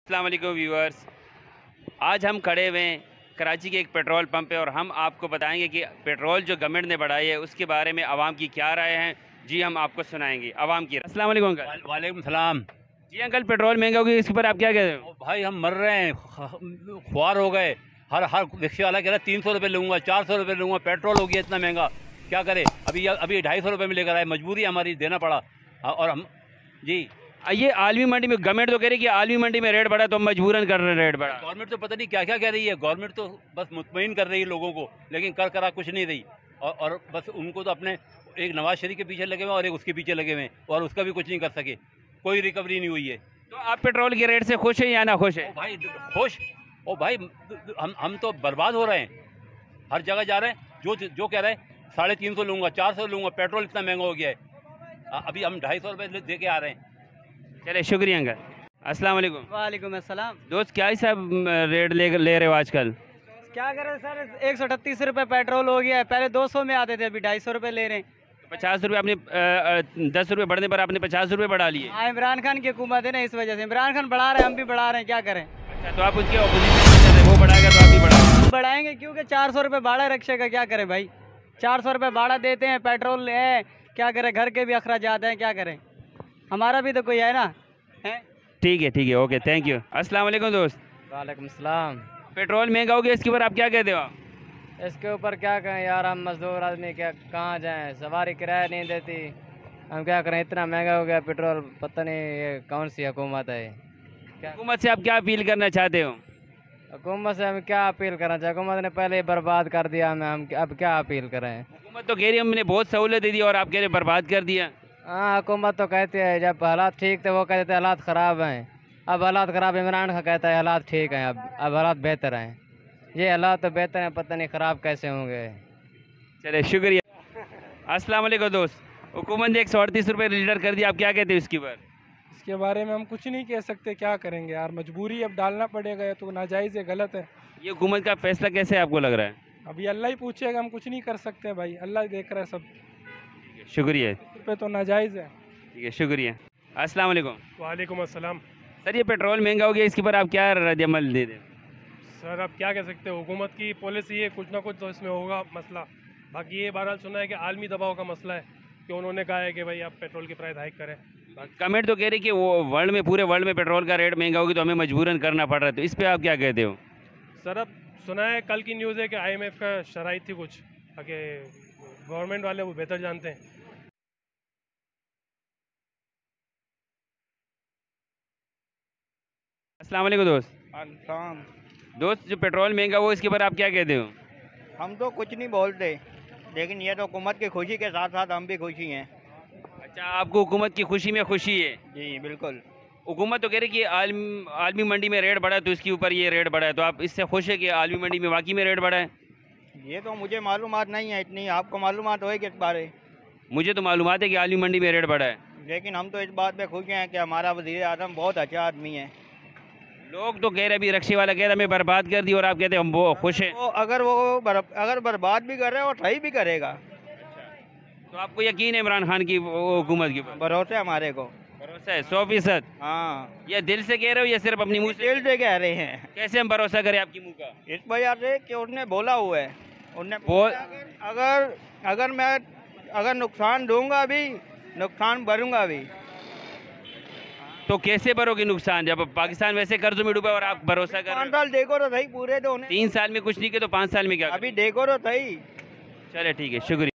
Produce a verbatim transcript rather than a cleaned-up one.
अस्सलाम वालेकुम व्यूअर्स। आज हम खड़े हुए हैं कराची के एक पेट्रोल पंप पे और हम आपको बताएंगे कि पेट्रोल जो गवर्नमेंट ने बढ़ाई है उसके बारे में आवाम की क्या राय है। जी हम आपको सुनाएंगे आवाम की। अस्सलाम वालेकुम अंकल। वालेकुम सलाम। जी अंकल, पेट्रोल महंगा हो गया, इसके ऊपर आप क्या कहते हो? भाई हम मर रहे हैं, ख्वार हो गए। हर हर रिक्शे वाला कह रहा है तीन सौ रुपये लूँगा, चार सौ रुपये लूँगा। पेट्रोल हो गया इतना महंगा, क्या करे। अभी अभी ढाई सौ रुपये में लेकर आए, मजबूरी हमारी देना पड़ा। और हम जी ये आलमी मंडी में गवर्नमेंट तो कह रही है कि आलमी मंडी में रेट बढ़ा तो हम मजबूरन कर रहे हैं रेट बढ़ा। गवर्नमेंट तो पता नहीं क्या क्या कह रही है। गवर्नमेंट तो बस मुतमईन कर रही है लोगों को, लेकिन कर करा कुछ नहीं रही। और, और बस उनको तो अपने एक नवाज शरीफ के पीछे लगे हुए और एक उसके पीछे लगे हुए, और उसका भी कुछ नहीं कर सके। कोई रिकवरी नहीं हुई है। तो आप पेट्रोल के रेट से खुश हैं या ना खुश है? भाई खुश ओ भाई, हम हम तो बर्बाद हो रहे हैं। हर जगह जा रहे हैं, जो जो कह रहे हैं साढ़े तीन सौ लूँगा, चार सौ लूँगा। पेट्रोल इतना महंगा हो गया है, अभी हम ढाई सौ रुपये दे के आ रहे हैं। चले शुक्रिया अंकल। अस्सलाम वालेकुम। वालेकुम अस्सलाम। दोस्त क्या हिसाब रेट ले ले रहे हो आजकल? क्या करें सर, एक सौ अठतीस रुपये पेट्रोल हो गया है। पहले दो सौ में आते थे, अभी ढाई सौ रुपये ले रहे हैं। पचास रुपये आपने दस रुपये बढ़ने पर आपने पचास रुपये बढ़ा लिए। हाँ, इमरान खान की हुकूमत है ना, इस वजह से इमरान खान बढ़ा रहे हैं, हम भी बढ़ा रहे हैं, क्या करें। अच्छा, तो आप उसके ऑपोजिशन में चल रहे, वो बढ़ाएगा तो आप भी बढ़ाओ। हम बढ़ाएंगे क्योंकि चार सौ रुपये भाड़ा रिक्शे का, क्या करें भाई। चार सौ रुपये भाड़ा देते हैं, पेट्रोल है, क्या करें, घर के भी अखराजात हैं, क्या करें। हमारा भी तो कोई है ना, है। ठीक है ठीक है, ओके, थैंक यू। अस्सलाम वालेकुम दोस्त। वालेकुम सलाम। पेट्रोल महंगा हो गया, इसके ऊपर आप क्या कहते हो? इसके ऊपर क्या कहें यार, हम मजदूर आदमी क्या कहाँ जाएं, सवारी किराया नहीं देती, हम क्या करें। इतना महंगा हो गया पेट्रोल, पता नहीं ये कौन सी हुकूमत है। क्या हुकूमत से आप क्या अपील करना चाहते हो? हुकूमत से हम क्या अपील करना चाहिए, हुकूमत ने पहले ही बर्बाद कर दिया हमें, हम अब क्या अपील करें। हुकूमत तो कह रही है हमने बहुत सहूलत दे दी और आप कह रहे बर्बाद कर दिया। हाँ, हुकूमत तो कहती है जब हालात ठीक थे वो कहते थे हालात ख़राब हैं, अब हालात ख़राब। इमरान खान कहता है हालात ठीक हैं, अब अब हालात बेहतर हैं। ये हालात तो बेहतर हैं, पता नहीं ख़राब कैसे होंगे। चले शुक्रिया। अस्सलाम वालेकुम दोस्त। हुकूमत ने एक सौ अड़तीस रुपये लीटर कर दिया, आप क्या कहते हो इसके ऊपर? इसके बारे में हम कुछ नहीं कह सकते, क्या करेंगे यार, मजबूरी अब डालना पड़ेगा। ये तो नाजायज़ है, गलत है। ये हुकूमत का फैसला कैसे आपको लग रहा है? अभी अल्लाह ही पूछेगा, हम कुछ नहीं कर सकते भाई, अल्लाह ही देख रहा है सब। शुक्रिया। इस पे तो नाजायज़ है। ठीक है, शुक्रिया। अस्सलाम वालेकुम। वालेकुम अस्सलाम। सर ये पेट्रोल महंगा हो गया, इसके ऊपर आप क्या रद्द-ए-अमल दे दें? सर अब क्या कह सकते हैं, हुकूमत की पॉलिसी है, कुछ ना कुछ तो इसमें होगा मसला। बाकी ये बहरहाल सुना है कि आलमी दबाव का मसला है, कि उन्होंने कहा है कि भाई आप पेट्रोल की प्राइस हाइक करें। गवर्नमेंट तो कह रही कि वो वर्ल्ड में, पूरे वर्ल्ड में पेट्रोल का रेट महंगा होगी तो हमें मजबूरन करना पड़ रहा है, तो इस पर आप क्या कहते हो? सर अब सुना है, कल की न्यूज़ है कि आई एम एफ का शराइत थी कुछ, ताकि गवर्नमेंट वाले वो बेहतर जानते हैं। अस्सलाम वालेकुम दोस्त। अल्लाम। दोस्त जो पेट्रोल महंगा वो इसके ऊपर आप क्या कहते हो? हम तो कुछ नहीं बोलते, लेकिन ये तो हुकूमत की खुशी के साथ साथ हम भी खुशी हैं। अच्छा, आपको हुकूमत की खुशी में खुशी है? जी बिल्कुल। हुकूमत तो कह रही कि आलमी आलमी मंडी में रेट बढ़ा है तो इसके ऊपर ये रेट बढ़ा है, तो आप इससे खुश है कि आलमी मंडी में वाकई में रेट बढ़ा है? ये तो मुझे मालूमात नहीं है इतनी, आपको मालूमात होगी इस बारे? मुझे तो मालूमात है कि आलमी मंडी में रेट बढ़ा है, लेकिन हम तो इस बात पे खुश हैं कि हमारा वज़ीर आज़म बहुत अच्छा आदमी है। लोग तो कह रहे, अभी रिक्शे वाला कह रहा हमें बर्बाद कर दी और आप कहते हैं हम वो खुश हैं। तो अगर वो बर, अगर बर्बाद भी कर रहे और सही भी करेगा, तो आपको यकीन है इमरान खान की वो हुकूमत के ऊपर? भरोसे हमारे को भरोसा है सौ फीसद? हाँ। ये दिल से कह रहे हो या सिर्फ अपनी मुँह से? दिल से कह रहे हैं। कैसे हम भरोसा करें आपकी मुँह का? इस वजह से कि उसने बोला हुआ है, उसने बोल अगर अगर मैं अगर नुकसान दूंगा भी, नुकसान भरूंगा भी। तो कैसे भरोगे नुकसान जब पाकिस्तान वैसे कर्ज में डूबा और आप भरोसा कर रहे पाँच हो? साल देखो तो सही, पूरे तो होने। तीन साल में कुछ नहीं किया तो पाँच साल में क्या? अभी देखो तो सही। चले ठीक है, शुक्रिया।